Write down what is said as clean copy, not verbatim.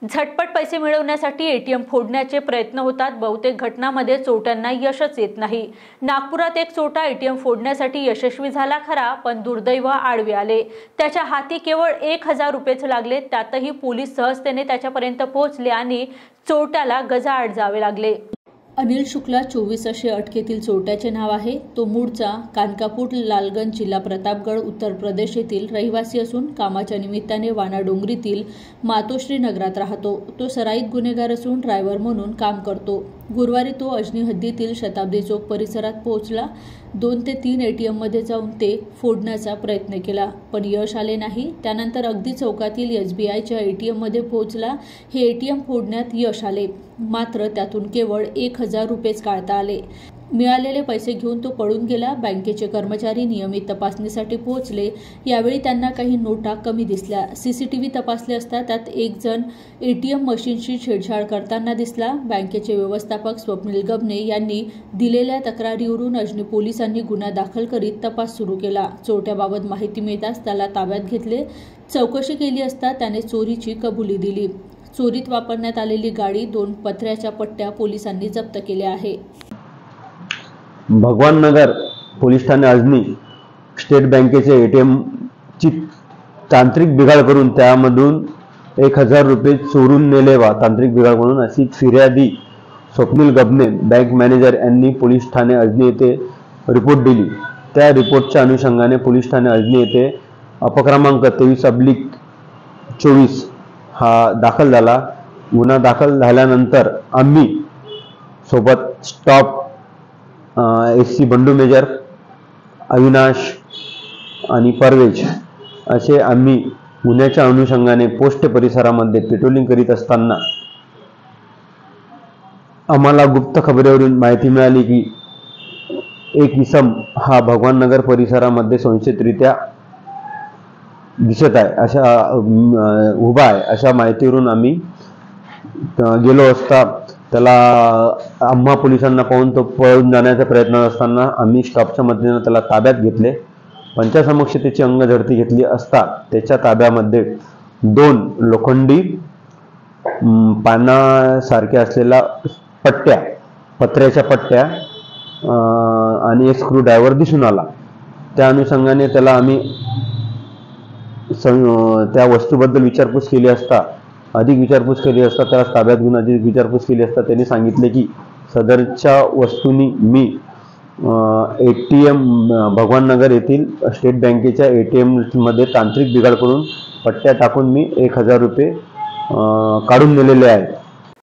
झटपट पैसे मिळवण्यासाठी एटीएम फोडण्याचे प्रयत्न होतात। बहुतेक घटनांमध्ये चोरट्यांना यशच येत नाही। नागपुरात एक चोरटा एटीएम फोडण्यासाठी यशस्वी झाला खरा, पण दुर्दैव आडवे आले। त्याच्या हाती केवळ 1000 रुपयेच लागले। त्यातही पोलीस सहजतेने त्याच्यापर्यंत पोहोचले आणि चोरट्याला गजाआड जावे लागले। अनिल शुक्ला 24 असे अटकेतील चोरट्याचे नाव आहे। तो मूळचा कानकापूर लालगंज जिल्हा प्रतापगड उत्तर प्रदेश येथील रहिवासी असून कामाच्या निमित्ताने वानाडोंगरीतील मातोश्री नगरात राहतो। तो सराईत गुन्हेगार असून ड्रायव्हर म्हणून काम करतो। गुरुवारी तो अजनी हद्दीतील शताब्दी चौक परिसरात पोहोचला। 2 ते 3 एटीएम मध्ये जाऊन ते फोडण्याचा प्रयत्न केला, पण यश आले नाही। त्यानंतर अगदी चौकातील SBIच्या एटीएम मध्ये पोहोचला। हे एटीएम फोडण्यात यश आले, मात्र त्यातून केवळ 1000 रुपयेच काढता आले। मिळालेले पैसे घेऊन तो पळून गेला। बँकेचे कर्मचारी नियमित तपासणीसाठी पोहोचले। यावेळी त्यांना काही नोटा कमी दिसल्या। CCTV तपासले असता त्यात एक जण एटीएम मशीनशी छेडछाड करताना दिसला। बँकेचे व्यवस्थापक स्वप्नील गबने यांनी दिलेल्या तक्रारीवरून अजनी पोलिसांनी गुन्हा दाखल करीत तपास सुरू केला। चोरट्याबाबत माहिती मिळताच त्याला ताब्यात घेतले। चौकशी केली असता त्याने चोरीची कबुली दिली। चोरीत वापरण्यात आलेली गाडी 2 पत्र्याच्या पट्ट्या पोलिसांनी जप्त केल्या आहे। भगवान नगर पोलीस ठाणे अजनी स्टेट बँकेचे एटीएम ची तांत्रिक बिघाड करून त्यामधून 1000 रुपये चोरून नेले वा तांत्रिक बिघाड म्हणून अशी फिर्यादी स्वप्नील गबने बँक मॅनेजर यांनी पोलीस ठाणे अजनी येथे रिपोर्ट दिली। त्या रिपोर्टच्या अनुषंगाने पोलीस ठाणे अजनी येथे अपक्रमांक 23/24 हा दाखल झाला। गुन्हा दाखल झाल्यानंतर आम्ही सोबत स्टॉप SC बंडू मेजर, अविनाश आणि परवेज असे आम्ही गुन्ह्याच्या अनुषंगाने पोस्ट परिसरामध्ये पेट्रोलिंग करीत असताना आम्हाला गुप्त खबरेवरून माहिती मिळाली की एक इसम हा भगवान नगर परिसरामध्ये संशयितरित्या दिसत आहे, अशा उभा आहे अशा माहितीवरून आम्ही गेलो असता त्याला आम्हा पोलिसांना पाहून तो पळून जाण्याचा प्रयत्न असताना आम्ही स्टॉपच्या मदतीने त्याला ताब्यात घेतले। पंचासमक्ष त्याची अंगझडती घेतली असता त्याच्या ताब्यामध्ये 2 लोखंडी पानासारख्या असलेल्या पट्ट्या, पत्र्याच्या पट्ट्या आणि एक स्क्रू ड्रायव्हर दिसून आला। त्या अनुषंगाने त्याला आम्ही त्या वस्तूबद्दल विचारपूस केली असता अधिक विचारपूस केली असता त्याला ताब्यात घेऊन अधिक विचारपूस केली असता त्यांनी सांगितले की सदरच्या वस्तूंनी मी एटीएम भगवान नगर येथील स्टेट बँकेच्या एटीएम मध्ये तांत्रिक बिघाड करून पट्ट्या टाकून मी 1000 रुपये काढून नेलेले आहे।